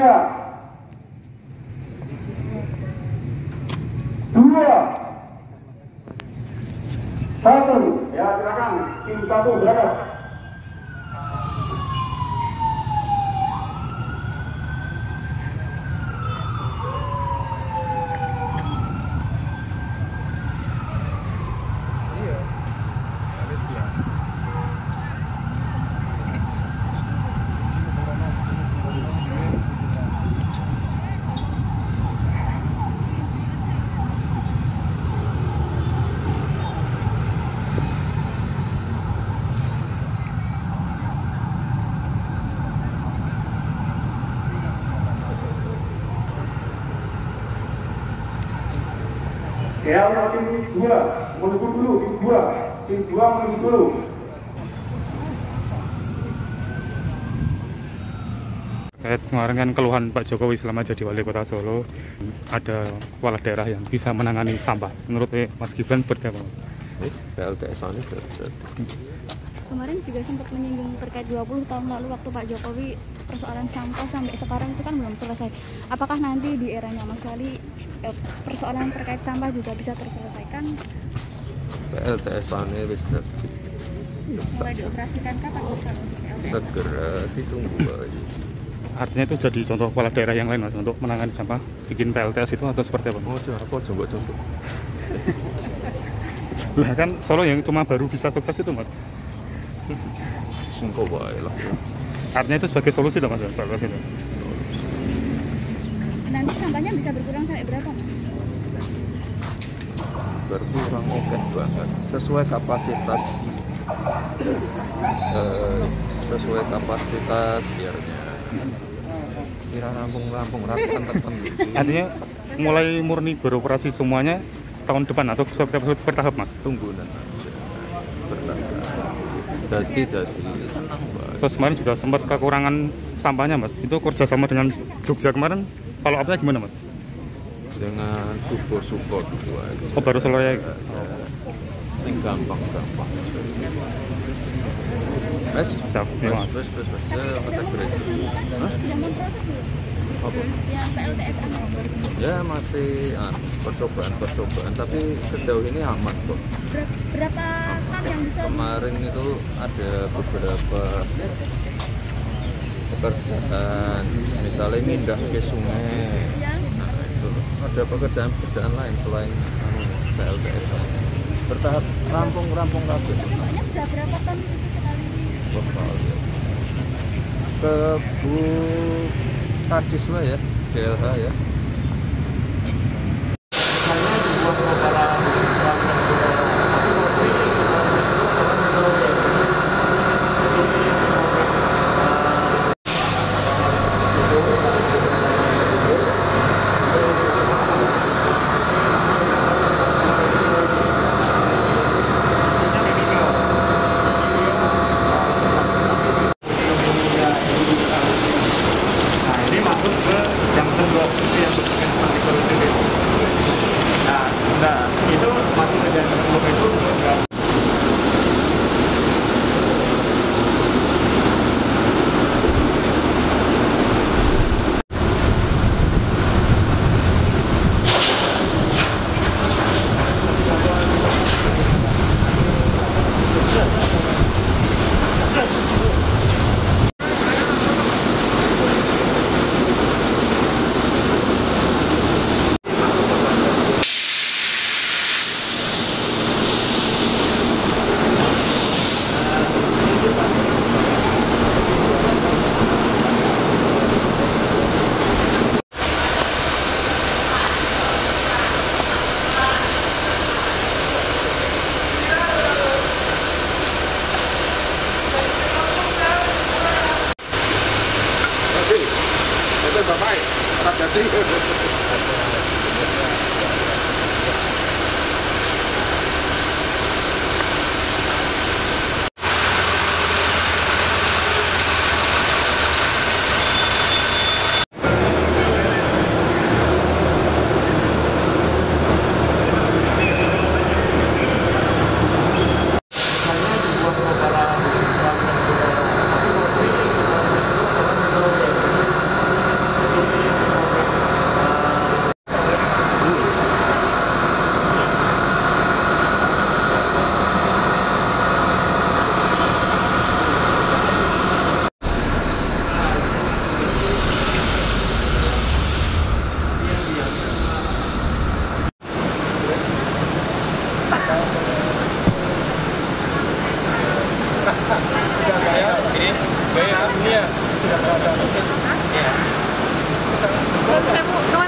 3, 2, 1. Ya, silakan. Tim 1 berangkat. Ya, tim 2 menunggu dulu, tim 2 menunggu dulu. Terkait kemarin kan keluhan Pak Jokowi selama jadi wali kota Solo, ada kepala daerah yang bisa menangani sampah. Menurut Mas Gibran seperti apa? PLTS ini kemarin juga sempat menyinggung terkait 20 tahun lalu waktu Pak Jokowi persoalan sampah sampai sekarang itu kan belum selesai. Apakah nanti di eranya Mas Wali persoalan terkait sampah juga bisa terselesaikan? PLTS ini wis Mulai dioperasikan kapan Mas untuk PLTS? segera ditunggu aja. Artinya itu jadi contoh kepala daerah yang lain Mas untuk menangani sampah, bikin PLTS itu atau seperti apa? Oh, apa coba contoh? Lah kan Solo yang cuma baru bisa sukses itu Mas. Sungguh baik lah. Artinya itu sebagai solusi dong Mas, PLTS itu. Nanti sampahnya bisa berkurang sampai berapa Mas? Berkurang oke banget sesuai kapasitas biarnya. Kira rampung ratusan tertentu. Artinya mulai murni beroperasi semuanya tahun depan atau bertahap Mas? Tunggu nanti bertahap. Dadi tenang banget. Terus kemarin juga sempat kekurangan sampahnya Mas. Itu kerjasama dengan Jogja kemarin, follow up-nya gimana Mas? Dengan support dua. Oh baru selesai. Yang gampang. Mas, Siap, ya, Mas. Mas. Ya, kontak berarti. Hah? Sudah memproses belum? Apa? Yang PLTS Ya masih percobaan, tapi sejauh ini aman kok. berapa kan yang bisa Kemarin itu ada beberapa pekerjaan, misalnya mindah ke sungai. Nah, itu ada pekerjaan lain selain PLTS. Bertahap rampung kabeh. Nampaknya bisa berapa ton itu sekali? Ke Bu Kadisma ya, DLH ya. Nah ini masuk ke yang kedua. Ini gaya dunia. Tidak ada mungkin. Iya.